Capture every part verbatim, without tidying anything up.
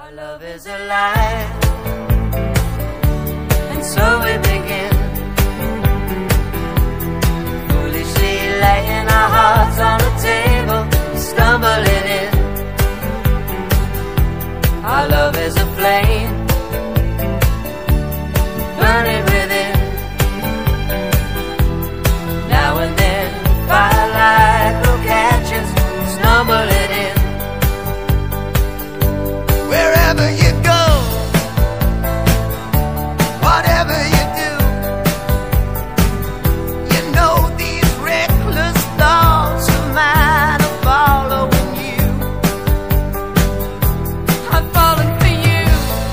Our love is alive, and so we begin, foolishly laying our hearts on the table, stumbling in. Our love is a flame, burning within. Now and then, firelight will catch us, stumbling in. Wherever you go, whatever you do, you know these reckless thoughts of mine are following you. I'm falling for you,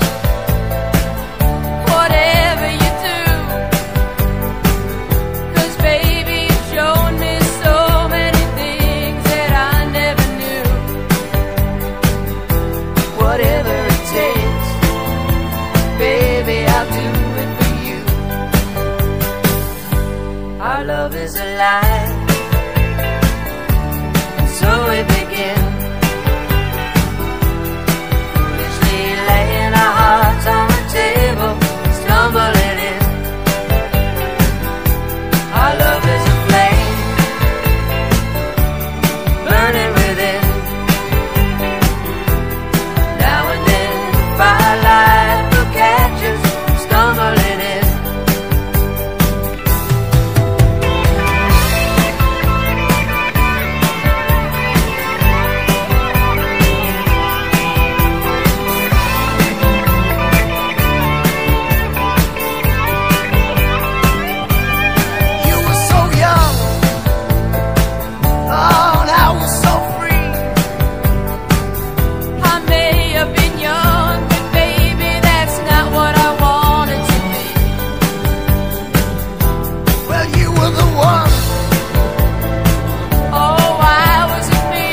whatever you do, 'cause baby you've shown me so many things that I never knew. Whatever it takes, baby, I'll do it for you. Our love is alive, and so we begin, foolishly laying our hearts on the table, stumbling in. Our love is a flame, burning within. Now and then, firelight will catch us, stumbling in. You were so young, oh, and I was so free. I may have been young, but baby that's not what I wanted to be. Well, you were the one. Oh, why was it me?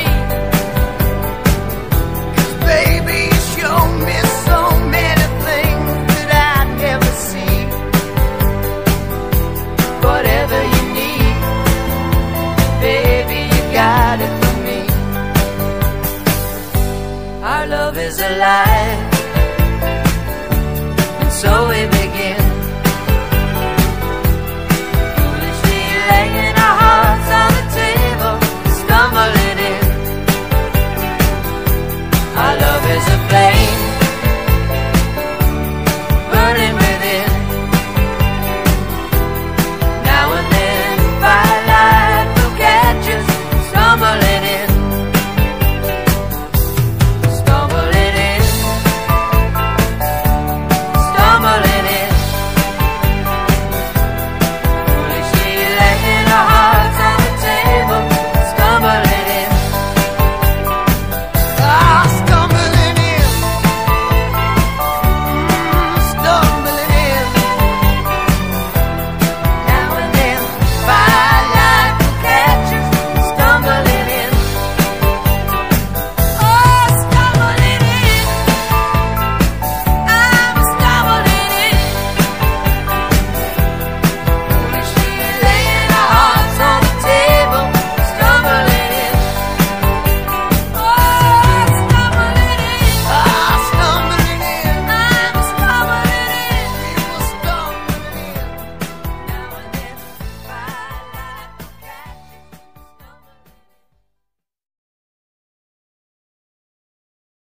Baby, you showed me so many things that I'd never see. Whatever you need, baby, you got it for me. Our love is alive, and so we begin, foolishly laying our hearts on the table, stumbling in. Our love is a flame,